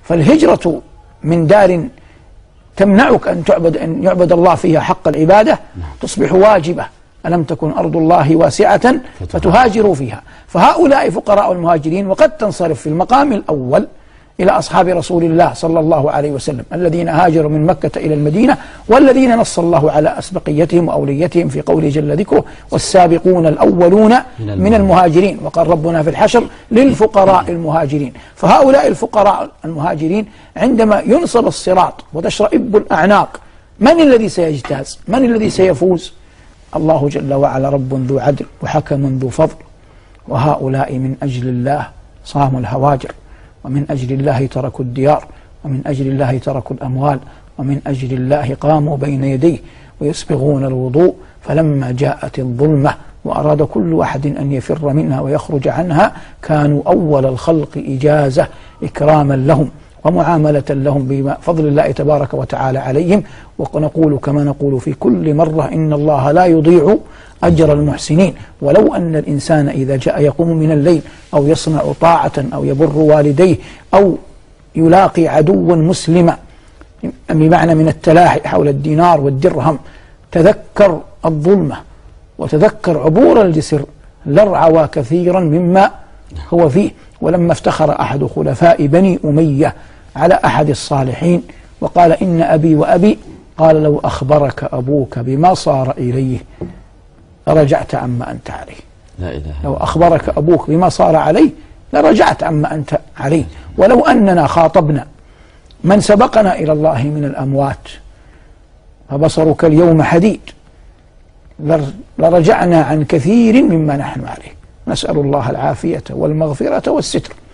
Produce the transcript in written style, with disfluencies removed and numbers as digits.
فالهجرة من دار تمنعك أن يعبد الله فيها حق العبادة تصبح واجبة. ألم تكن أرض الله واسعة فتهاجروا فيها. فهؤلاء فقراء المهاجرين، وقد تنصرف في المقام الأول إلى أصحاب رسول الله صلى الله عليه وسلم الذين هاجروا من مكة إلى المدينة، والذين نص الله على أسبقيتهم وأوليتهم في قوله جل ذكره: والسابقون الأولون من المهاجرين. وقال ربنا في الحشر: للفقراء المهاجرين. فهؤلاء الفقراء المهاجرين عندما ينصب الصراط وتشرئب الأعناق، من الذي سيجتاز؟ من الذي سيفوز؟ الله جل وعلا رب ذو عدل وحكم ذو فضل. وهؤلاء من أجل الله صاموا الهواجر، ومن أجل الله تركوا الديار، ومن أجل الله تركوا الأموال، ومن أجل الله قاموا بين يديه ويسبغون الوضوء. فلما جاءت الظلمة وأراد كل أحد أن يفر منها ويخرج عنها، كانوا أول الخلق إجازة إكراما لهم ومعاملة لهم بفضل الله تبارك وتعالى عليهم. ونقول كما نقول في كل مرة: إن الله لا يضيع أجر المحسنين. ولو أن الإنسان إذا جاء يقوم من الليل أو يصنع طاعة أو يبر والديه أو يلاقي عدوا مسلما، بمعنى من التلاحي حول الدينار والدرهم، تذكر الظلمة وتذكر عبور الجسر، لرعوى كثيرا مما هو فيه. ولما افتخر أحد خلفاء بني أمية على أحد الصالحين وقال: إن أبي وأبي، قال: لو أخبرك أبوك بما صار إليه لرجعت عما أنت عليه. لا إله. لو أخبرك أبوك بما صار عليه لرجعت عما أنت عليه. ولو أننا خاطبنا من سبقنا إلى الله من الأموات فبصرك اليوم حديد لرجعنا عن كثير مما نحن عليه. نسأل الله العافية والمغفرة والستر.